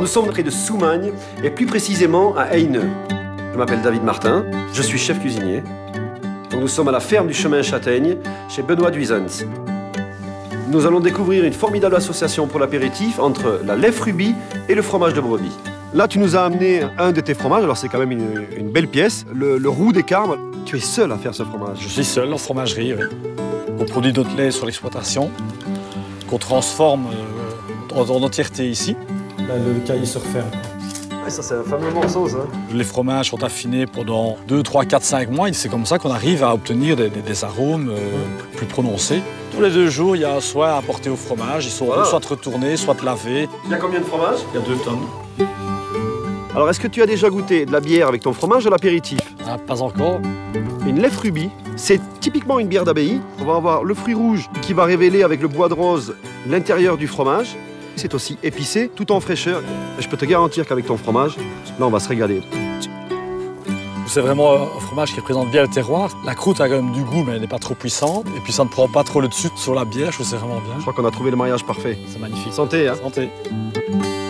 nous sommes près de Soumagne et plus précisément à Haineux. Je m'appelle David Martin, je suis chef cuisinier. Donc nous sommes à la ferme du Chemin Châtaigne, chez Benoît Duisens. Nous allons découvrir une formidable association pour l'apéritif entre la lèvre rubis et le fromage de brebis. Là, tu nous as amené un de tes fromages, alors c'est quand même une belle pièce, le roux des Carmes. Tu es seul à faire ce fromage. Je suis seul en fromagerie, oui. On produit notre lait sur l'exploitation, qu'on transforme en entièreté ici. Là, le cahier se referme. Ouais, ça, c'est un fameux morceau, ça. Les fromages sont affinés pendant 2, 3, 4, 5 mois et c'est comme ça qu'on arrive à obtenir des arômes plus prononcés. Tous les 2 jours, il y a un soin à apporter au fromage. Ils sont soit retournés, soit lavés. Il y a combien de fromages? Il y a 2 tonnes. Alors, est-ce que tu as déjà goûté de la bière avec ton fromage à l'apéritif? Ah, pas encore. Une lèvre rubis, c'est typiquement une bière d'abbaye. On va avoir le fruit rouge qui va révéler avec le bois de rose l'intérieur du fromage. C'est aussi épicé, tout en fraîcheur. Je peux te garantir qu'avec ton fromage, là, on va se régaler. C'est vraiment un fromage qui représente bien le terroir. La croûte a quand même du goût, mais elle n'est pas trop puissante. Et puis ça ne prend pas trop le dessus sur la bière, je trouve que c'est vraiment bien. Je crois qu'on a trouvé le mariage parfait. C'est magnifique. Santé, hein? Santé.